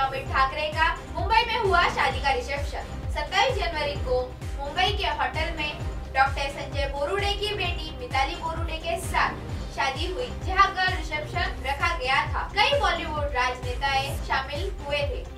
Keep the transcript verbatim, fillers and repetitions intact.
अमित ठाकरे का मुंबई में हुआ शादी का रिसेप्शन। सत्ताईस जनवरी को मुंबई के होटल में डॉक्टर संजय बोरुडे की बेटी मिताली बोरुडे के साथ शादी हुई, जहां कल रिसेप्शन रखा गया था। कई बॉलीवुड राजनेताएं शामिल हुए थे।